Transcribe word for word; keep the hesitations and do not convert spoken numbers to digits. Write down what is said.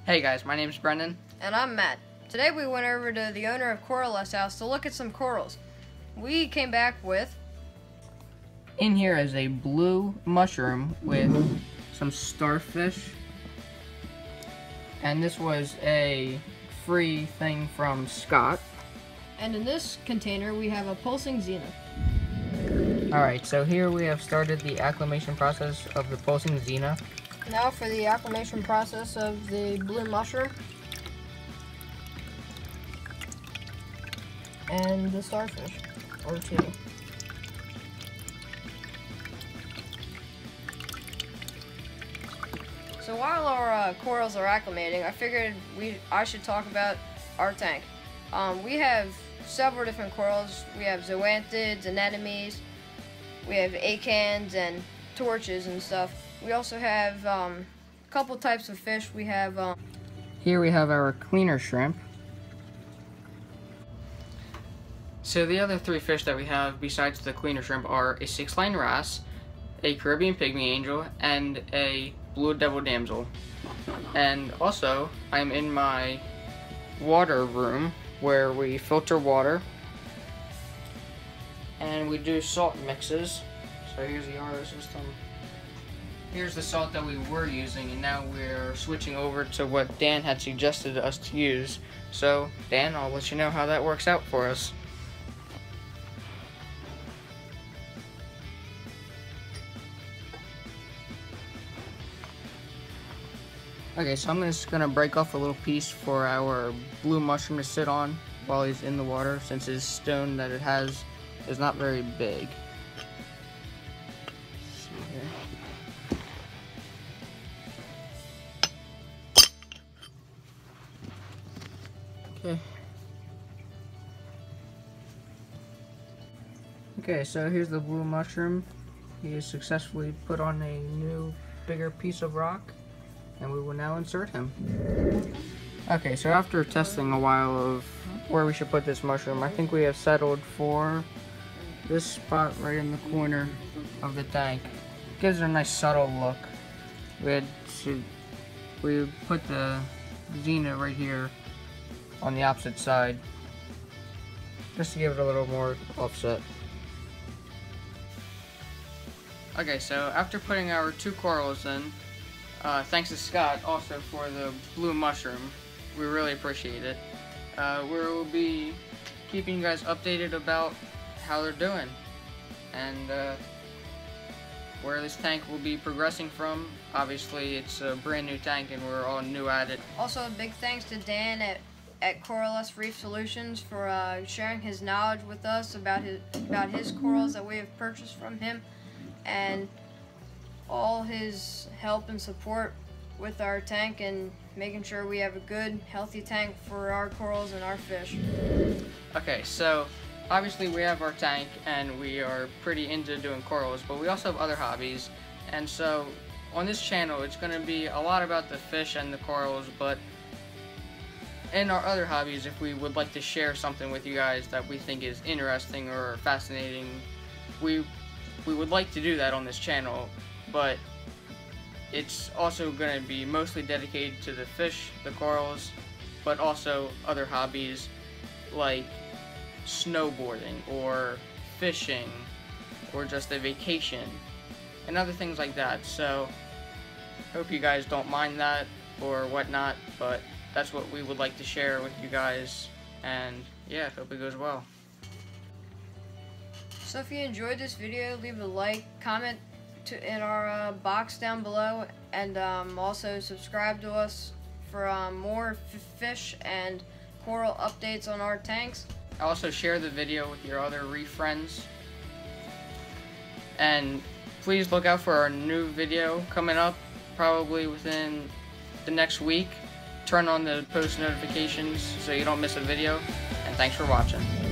Hey guys, my name is Brendan. And I'm Matt. Today we went over to the owner of Coral's house to look at some corals. We came back with... In here is a blue mushroom with some starfish. And this was a free thing from Scott. And in this container we have a pulsing xena. Alright, so here we have started the acclimation process of the pulsing xena. Now for the acclimation process of the blue mushroom. And the starfish, or two. So while our uh, corals are acclimating, I figured we I should talk about our tank. Um, we have several different corals. We have zoanthids, anemones, we have acans and torches and stuff. We also have um, a couple types of fish. We have um, Here we have our cleaner shrimp. So the other three fish that we have besides the cleaner shrimp are a six-line wrasse, a Caribbean pygmy angel, and a blue devil damsel. And also, I'm in my water room where we filter water and we do salt mixes. So here's the R O system. Here's the salt that we were using, and now we're switching over to what Dan had suggested us to use. So Dan, I'll let you know how that works out for us. Okay, so I'm just gonna break off a little piece for our blue mushroom to sit on while he's in the water, since his stone that it has is not very big. Let's see here. Okay. Okay, so here's the blue mushroom. He has successfully put on a new, bigger piece of rock, and we will now insert him. Okay, so after testing a while of where we should put this mushroom, I think we have settled for this spot right in the corner of the tank. It gives it a nice subtle look. We had to, we put the xena right here on the opposite side, just to give it a little more offset. Okay, so after putting our two corals in, Uh, thanks to Scott also for the blue mushroom. We really appreciate it. Uh, we'll be keeping you guys updated about how they're doing and uh, where this tank will be progressing from. Obviously, it's a brand new tank and we're all new at it. Also, a big thanks to Dan at, at Coralus Reef Solutions for uh, sharing his knowledge with us about his, about his corals that we have purchased from him, and all his help and support with our tank and making sure we have a good, healthy tank for our corals and our fish. Okay, so obviously we have our tank and we are pretty into doing corals, but we also have other hobbies. And so on this channel, it's going to be a lot about the fish and the corals, but in our other hobbies, if we would like to share something with you guys that we think is interesting or fascinating, we we would like to do that on this channel. But it's also going to be mostly dedicated to the fish, the corals, but also other hobbies like snowboarding or fishing or just a vacation and other things like that. So hope you guys don't mind that or whatnot, but that's what we would like to share with you guys, and yeah, hope it goes well. So if you enjoyed this video, leave a like, comment to in our uh, box down below, and um, also subscribe to us for um, more f fish and coral updates on our tanks. Also share the video with your other reef friends, and please look out for our new video coming up probably within the next week. Turn on the post notifications so you don't miss a video, and thanks for watching.